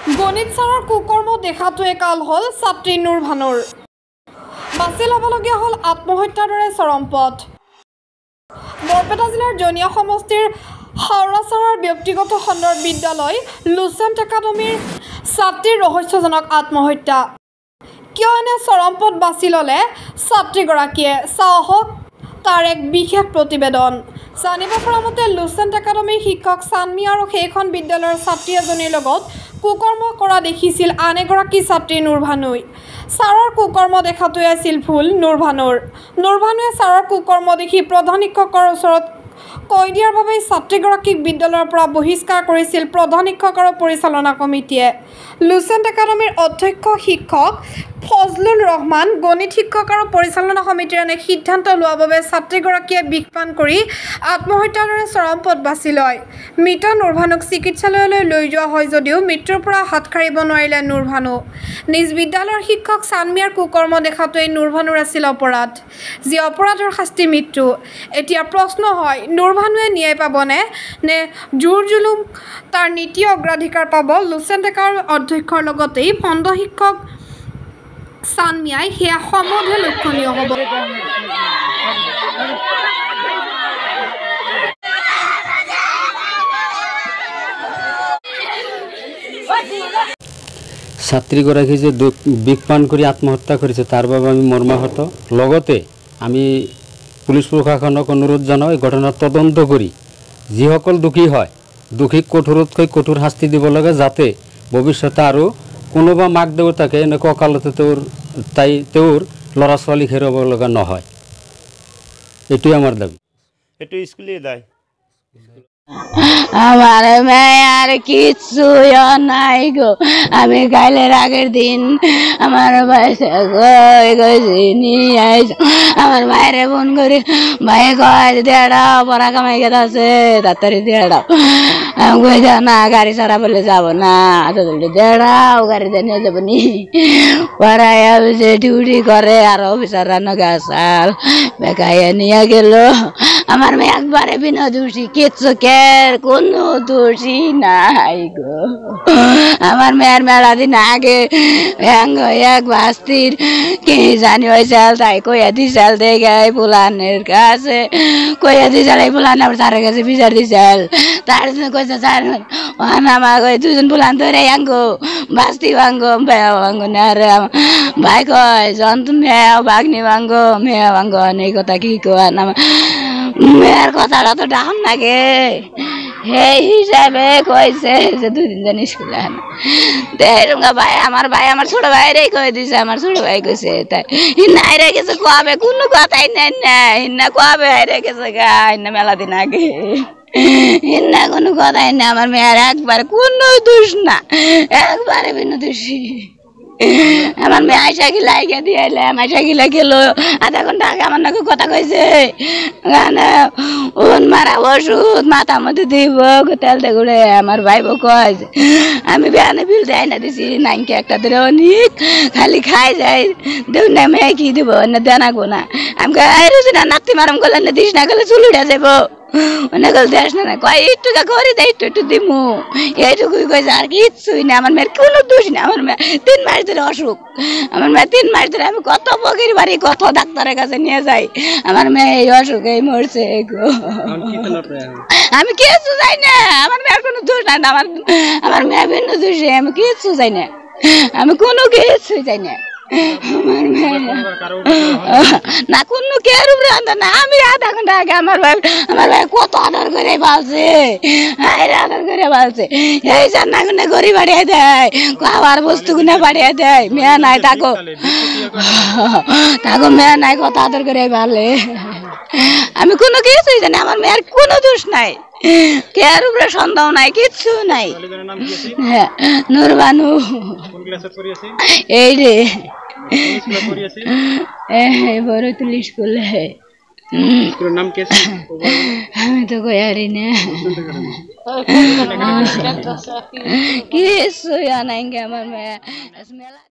গণিত ছাৰৰ কুকৰ্ম দেখাটোৱে কাল হ'ল ছাত্ৰী নুৰভানুৰ। বাছি ল'বলগীয়া হ'ল আত্মহত্যাৰ দৰে চৰম পথ। বৰপেটা জিলাৰ জনিয়া সমষ্টিৰ হাওৰাচাৰৰ ব্যক্তিগত খণ্ডৰ বিদ্যালয় লুচেণ্ট একাডেমীৰ ছাত্ৰীৰ ৰহস্যজনক আত্মহত্যা। কিয় এনে চৰম পথ বাছি ল'লে ছাত্ৰীগৰাকীয়ে? চাওক তাৰ এক বিশেষ প্ৰতিবেদন। জানিব পৰা মতে লুচেণ্ট একাডেমীৰ শিক্ষক চানমি আৰু সেইখন বিদ্যালয়ৰ ছাত্ৰী এজনীৰ লগত কুকৰ্ম কৰা দেখিছিল আন এগৰাকী ছাত্ৰী নুৰভানুই। ছাৰৰ কুকৰ্ম দেখাটোৱে আছিল ভুল নুৰভানুৰ। নুৰভানুৱে ছাৰৰ কুকৰ্ম দেখি প্ৰধান শিক্ষকৰ ওচৰত কৈ দিয়াৰ বাবে ছাত্ৰীগৰাকীক বিদ্যালয়ৰ পৰা বহিষ্কাৰ কৰিছিল প্ৰধান শিক্ষক আৰু পৰিচালনা কমিটিয়ে। লুচেণ্ট একাডেমীৰ অধ্যক্ষ শিক্ষক ফজলুৰ ৰহমান, গণিত শিক্ষক আৰু পৰিচালনা সমিতিৰ এনে সিদ্ধান্ত লোৱাৰ বাবে ছাত্ৰীগৰাকীয়ে বিষপান কৰি আত্মহত্যাৰ দৰে চৰম পথ বাছি লয়। মৃত নুৰভানুক চিকিৎসালয়লৈ লৈ যোৱা হয় যদিও মৃত্যুৰ পৰা হাত সাৰিব নোৱাৰিলে নুৰভানু। নিজ বিদ্যালয়ৰ শিক্ষক চানমিয়াৰ কুকৰ্ম দেখাটোৱেই নুৰভানুৰ আছিল অপৰাধ, যি অপৰাধৰ শাস্তি মৃত্যু। এতিয়া প্ৰশ্ন হয়, নুৰভানুৱে ন্যায় পাবনে নে জোৰ জুলুম তাৰ নীতি অগ্ৰাধিকাৰ পাব? লুচেণ্ট একাডেমীৰ অধ্যক্ষৰ লগতেই খণ্ড শিক্ষক চানমিয়াই সেয়া সম্বন্ধে লক্ষণীয় হ'ব। ছাত্ৰীগৰাকী যে বিষপান কৰি আত্মহত্যা কৰিছে তাৰ বাবে আমি মৰ্মাহত। লগতে আমি পুলিচ প্ৰশাসনক অনুৰোধ জনাওঁ এই ঘটনাৰ তদন্ত কৰি যিসকল দোষী হয় দোষীক কঠোৰতকৈ কঠোৰ শাস্তি দিব লাগে, যাতে ভৱিষ্যতে আৰু কোনোবা মাক দেউতাকে এনেকুৱা অকালতে তেওঁৰ ল'ৰা ছোৱালীক হেৰুৱাব লগা নহয়। এইটোৱে আমাৰ দাবী। এইটো স্কুলেই দায়। আমার মেয়ার কিচ্ছু নাই গো। আমি কালের আগের দিন আমার আমার মায়ের ফোন করি, ভাই কয় দেড়াও পড়া কামাই গেছে আছে তাড়াতাড়ি দেড়াও। আমি কইছি না, গাড়ি ছাড়া বলে যাবো না, দেড়াও গাড়িতে নিয়ে যাবো নি। পড়ায় অফিসে ডিউটি করে আর অফিসাররা নগাছাল বেকাইয়া নিয়ে গেল। আমার মেয়ে একবারে বিনা দোষী, কিচ্ছু কোনো দোষী নাই গো। আমার মেয়ের মেলা দিন আগে এক বাস্তির কি জানি হয়েছিল, তাই কইয়া দিছিল দেখে পুলানের কাছে কইয়া দিছিল, এই পুলান আবার তার কাছে বিচার দিছিল। তার জন্য কইছে স্যার আমার দুজন পুলান ধরে আঙ্গো বাস্তি ভাঙ্গো ভাঙ্গো না রে। ভাই কয় জন তুমি বাগনি ভাঙ্গো মেয়ে ভাঙ্গো, এই কথা কি কয় না মেয়ের কথাটা তো ডাম লাগে। সেই হিসাবে কইছে যে দুদিন জানি স্কুলে আনা ভাই আমার ছোট ভাইরে কয়ে দিছে। আমার ছোট ভাই কইছে তাই নাই রে গেছে কবে, কোনো কথাই নাই না হিন্না কবে হাইরে গেছে গা, হিন্না মেলা দিন আগে হিন্না কোনো কথাই না। আমার মেয়ের একবারে কোনো দোষ না, একবারে ভিন্ন দোষী। আমার মেয়ে আইসা গিলা আইগা দিয়ে এলাম, আইসা গিলা গেল আধা ঘন্টা আগে আমার নাকি কথা কইছে মারা ওষুধ মাথার মধ্যে দিব তেলতে ঘুরে। আমার ভাই বউ কয় আমি বেয়ানে বিল দেয় না দিছি নাইনকে একটা ধরে অনেক খালি খাই যায় দেউ না মেয়ে কি দিব না দেনাগো না। আমি রুচি না নাতি মারাম করলে না দিস না গেলে চুল উঠে যাবো অনেক দেশ না কয় একটু করে দেয় একটু দিমু এইটুকুই কয়েছে আর কিচ্ছুই না। আমার মেয়ের কোনো দোষ না। আমার মেয়ে 3 মাস ধরে অসুখ, আমার মেয়ে 3 মাস ধরে আমি কত ফকির বাড়ি কত ডাক্তারের কাছে নিয়ে যাই, আমার মেয়ে এই অসুখে মরছে গো। আমি কিছু যাই না, আমার মেয়ের কোনো দোষ নাই। আমার মেয়ে ভিন্ন দোষী, আমি কিচ্ছু যাই না, আমি কোনো কিছু যাই না। না কোনো কেয়ার উপরে না। আমি আধা ঘন্টা আগে আমার ভাই কত আদর করে পালছে, আদর করে পালছে। এই জানা গুনে গড়ি বাড়িয়ে দেয়, খাবার বস্তু গুনে বাড়িয়ে দেয়। মেয়ে নাই তাকো মেয়ে নাই কত আদর করে পালে। আমি কোনো কিছুই জানি, আমার মেয়ের কোনো দোষ নাই, কেয়ার উপরে সন্দেহ নাই, কিচ্ছু নাই। হ্যাঁ নুরভানু এই রে বড় তুলি স্কুলে। আমি তো কয়ারি না কিছু নাই আমার মেয়ে।